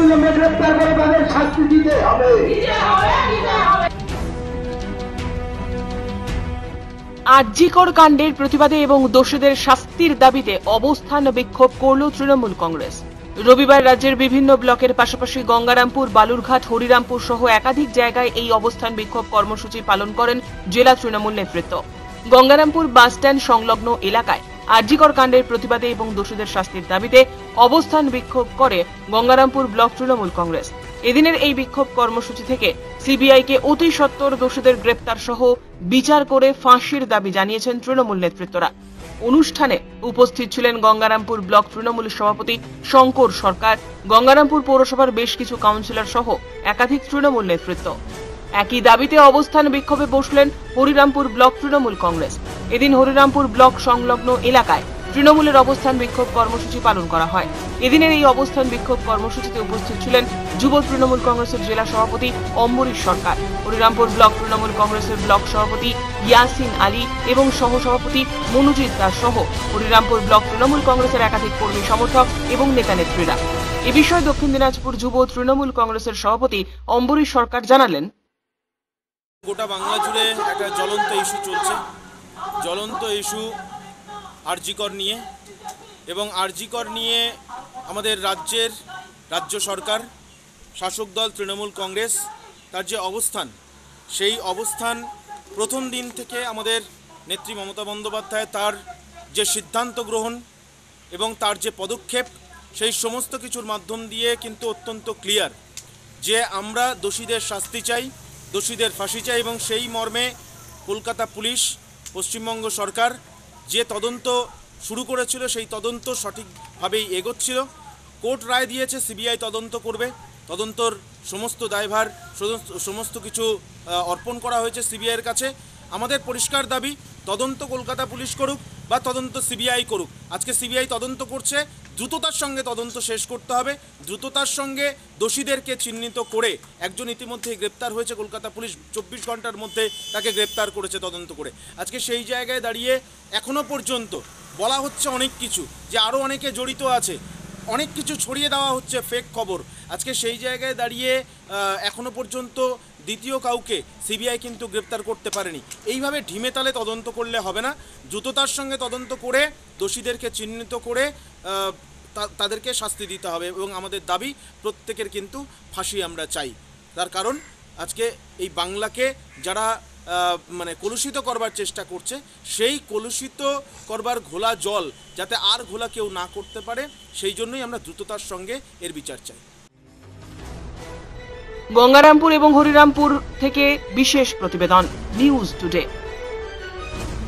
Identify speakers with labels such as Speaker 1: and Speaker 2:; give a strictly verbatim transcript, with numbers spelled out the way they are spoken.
Speaker 1: অবিলম্বে গ্রেপ্তার করে তাদের শাস্তি দিতে হবে।
Speaker 2: আরজিকর কাণ্ডের প্রতিবাদে এবং দোষীদের শাস্তির দাবিতে অবস্থান বিক্ষোভ করল তৃণমূল কংগ্রেস। রবিবার রাজ্যের বিভিন্ন ব্লকের পাশাপাশি গঙ্গারামপুর, বালুরঘাট, হরিরামপুর সহ একাধিক জায়গায় এই অবস্থান বিক্ষোভ কর্মসূচি পালন করেন জেলা তৃণমূল নেতৃত্ব। গঙ্গারামপুর বাসস্ট্যান্ড সংলগ্ন এলাকায় আরজিকর কাণ্ডের প্রতিবাদে এবং দোষীদের শাস্তির দাবিতে অবস্থান বিক্ষোভ করে গঙ্গারামপুর ব্লক তৃণমূল কংগ্রেস। এদিনের এই বিক্ষোভ কর্মসূচি থেকে সিবিআইকে অতি সত্বর দোষীদের গ্রেপ্তার সহ বিচার করে ফাঁসির দাবি জানিয়েছেন তৃণমূল নেতৃত্বরা। অনুষ্ঠানে উপস্থিত ছিলেন গঙ্গারামপুর ব্লক তৃণমূল সভাপতি শঙ্কর সরকার, গঙ্গারামপুর পৌরসভার বেশ কিছু কাউন্সিলর সহ একাধিক তৃণমূল নেতৃত্ব। একই দাবিতে অবস্থান বিক্ষোভে বসলেন হরিরামপুর ব্লক তৃণমূল কংগ্রেস। এদিন হরিরামপুর ব্লক সংলগ্ন এলাকায় তৃণমূলের অবস্থান বিক্ষোভ কর্মসূচি পালন করা হয়। এদিনের এই অবস্থান বিক্ষোভ কর্মসূচিতে উপস্থিত ছিলেন যুব তৃণমূল কংগ্রেসের জেলা সভাপতি অম্বরীশ সরকার, হরিরামপুর ব্লক তৃণমূল কংগ্রেসের ব্লক সভাপতি ইয়াসিন আলী এবং সহসভাপতি মনোজিৎ দাস সহ হরিরামপুর ব্লক তৃণমূল কংগ্রেসের একাধিক কর্মী সমর্থক এবং নেতা নেত্রীরা। এ বিষয়ে দক্ষিণ দিনাজপুর যুব তৃণমূল কংগ্রেসের সভাপতি অম্বরীশ সরকার জানালেন,
Speaker 3: গোটা বাংলা জুড়ে একটা জ্বলন্ত ইস্যু চলছে, জ্বলন্ত ইস্যু আরজিকর নিয়ে, এবং আরজিকর নিয়ে আমাদের রাজ্যের রাজ্য সরকার, শাসক দল তৃণমূল কংগ্রেস তার যে অবস্থান, সেই অবস্থান প্রথম দিন থেকে আমাদের নেত্রী মমতা বন্দ্যোপাধ্যায় তার যে সিদ্ধান্ত গ্রহণ এবং তার যে পদক্ষেপ, সেই সমস্ত কিছুর মাধ্যম দিয়ে কিন্তু অত্যন্ত ক্লিয়ার যে আমরা দোষীদের শাস্তি চাই, দোষীদের ফাঁসি চাই, এবং সেই মর্মে কলকাতা পুলিশ, পশ্চিমবঙ্গ সরকার যে তদন্ত শুরু করেছিল সেই তদন্ত সঠিকভাবেই এগোচ্ছিল। কোর্ট রায় দিয়েছে সিবিআই তদন্ত করবে, তদন্তর সমস্ত দায়ভার সমস্ত কিছু অর্পণ করা হয়েছে সিবিআইয়ের কাছে। আমাদের পরিষ্কার দাবি, তদন্ত কলকাতা পুলিশ করুক বা তদন্ত সিবিআই করুক, আজকে সিবিআই তদন্ত করছে, দ্রুততার সঙ্গে তদন্ত শেষ করতে হবে, দ্রুততার সঙ্গে দোষীদেরকে চিহ্নিত করে, একজন ইতিমধ্যেই গ্রেপ্তার হয়েছে, কলকাতা পুলিশ চব্বিশ ঘন্টার মধ্যে তাকে গ্রেপ্তার করেছে তদন্ত করে। আজকে সেই জায়গায় দাঁড়িয়ে এখনও পর্যন্ত বলা হচ্ছে অনেক কিছু, যে আরও অনেকে জড়িত আছে, অনেক কিছু ছড়িয়ে দেওয়া হচ্ছে ফেক খবর। আজকে সেই জায়গায় দাঁড়িয়ে এখনও পর্যন্ত দ্বিতীয় কাউকে সিবিআই কিন্তু গ্রেপ্তার করতে পারেনি। এইভাবে ঢিমে তালে তদন্ত করলে হবে না, দ্রুততার সঙ্গে তদন্ত করে দোষীদেরকে চিহ্নিত করে তাদেরকে শাস্তি দিতে হবে, এবং আমাদের দাবি প্রত্যেকের কিন্তু ফাঁসি আমরা চাই। তার কারণ আজকে এই বাংলাকে যারা মানে কলুষিত করবার চেষ্টা করছে, সেই কলুষিত করবার ঘোলা জল যাতে আর ঘোলা কেউ না করতে পারে, সেই জন্যই আমরা দ্রুততার সঙ্গে এর বিচার চাই।
Speaker 2: গঙ্গারামপুর এবং হরিরামপুর থেকে বিশেষ প্রতিবেদন, নিউজ টুডে।